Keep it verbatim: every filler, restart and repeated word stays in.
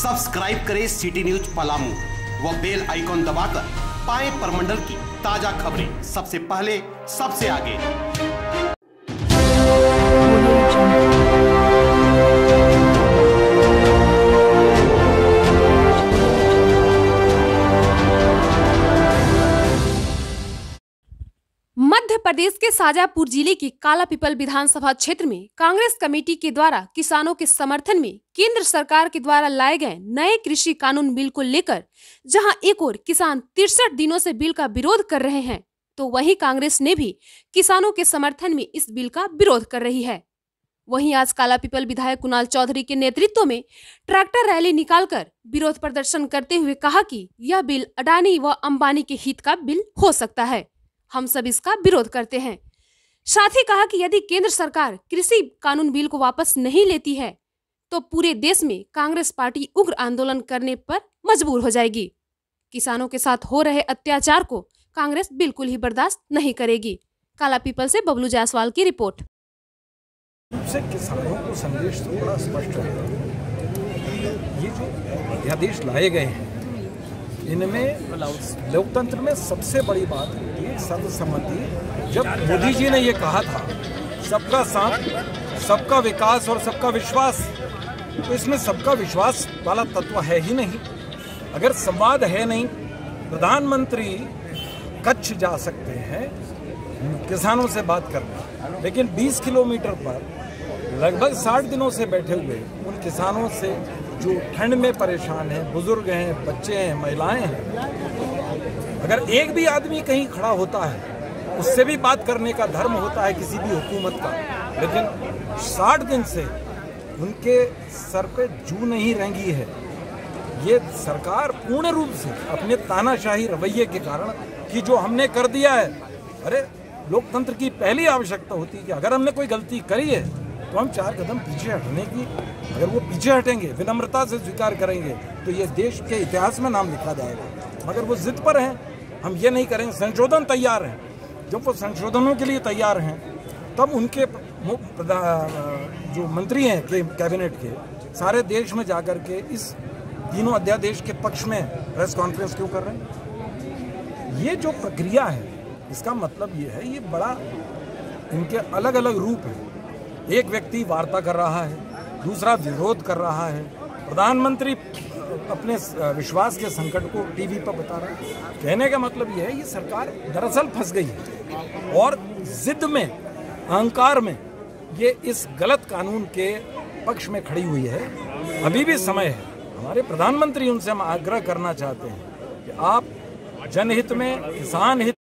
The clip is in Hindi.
सब्सक्राइब करें सिटी न्यूज पलामू व बेल आइकॉन दबाकर पाएं परमंडल की ताजा खबरें सबसे पहले सबसे आगे। मध्य प्रदेश के शाजापुर जिले के कालापीपल विधानसभा क्षेत्र में कांग्रेस कमेटी के द्वारा किसानों के समर्थन में केंद्र सरकार के द्वारा लाए गए नए कृषि कानून बिल को लेकर जहां एक ओर किसान तिरसठ दिनों से बिल का विरोध कर रहे हैं, तो वहीं कांग्रेस ने भी किसानों के समर्थन में इस बिल का विरोध कर रही है। वहीं आज कालापीपल विधायक कुणाल चौधरी के नेतृत्व में ट्रैक्टर रैली निकालकर विरोध प्रदर्शन करते हुए कहा कि यह बिल अडानी व अंबानी के हित का बिल हो सकता है, हम सब इसका विरोध करते हैं। साथ ही कहा कि यदि केंद्र सरकार कृषि कानून बिल को वापस नहीं लेती है तो पूरे देश में कांग्रेस पार्टी उग्र आंदोलन करने पर मजबूर हो जाएगी। किसानों के साथ हो रहे अत्याचार को कांग्रेस बिल्कुल ही बर्दाश्त नहीं करेगी। कालापीपल से बबलू जायसवाल की रिपोर्ट। से किसानों को संदेश तो बड़ा स्पष्ट है। ये जो अध्यादेश लाए गए हैं इनमें लोकतंत्र में सबसे बड़ी बात है सर्वसम्मति। जब मोदी जी ने ये कहा था सबका साथ सबका विकास और सबका विश्वास, तो इसमें सबका विश्वास वाला तत्व है ही नहीं। अगर संवाद है नहीं, प्रधानमंत्री कच्छ जा सकते हैं किसानों से बात करने, लेकिन बीस किलोमीटर पर लगभग साठ दिनों से बैठे हुए उन किसानों से जो ठंड में परेशान हैं, बुजुर्ग हैं, बच्चे हैं, महिलाएं हैं, अगर एक भी आदमी कहीं खड़ा होता है उससे भी बात करने का धर्म होता है किसी भी हुकूमत का, लेकिन साठ दिन से उनके सर पे जू नहीं रेंगी है। ये सरकार पूर्ण रूप से अपने तानाशाही रवैये के कारण कि जो हमने कर दिया है, अरे लोकतंत्र की पहली आवश्यकता होती है कि अगर हमने कोई गलती करी है तो हम चार कदम पीछे हटने की, अगर वो पीछे हटेंगे, विनम्रता से स्वीकार करेंगे, तो ये देश के इतिहास में नाम लिखा जाएगा। मगर वो जिद पर हैं, हम ये नहीं करेंगे। संशोधन तैयार हैं, जब वो संशोधनों के लिए तैयार हैं तब उनके जो मंत्री हैं के कैबिनेट के सारे देश में जाकर के इस तीनों अध्यादेश के पक्ष में प्रेस कॉन्फ्रेंस क्यों कर रहे हैं? ये जो प्रक्रिया है इसका मतलब ये है, ये बड़ा इनके अलग अलग रूप है। एक व्यक्ति वार्ता कर रहा है, दूसरा विरोध कर रहा है, प्रधानमंत्री अपने विश्वास के संकट को टीवी पर बता रहा है। कहने का मतलब यह है ये सरकार दरअसल फंस गई है और जिद में, अहंकार में ये इस गलत कानून के पक्ष में खड़ी हुई है। अभी भी समय है। हमारे प्रधानमंत्री उनसे हम आग्रह करना चाहते हैं कि आप जनहित में, किसान हित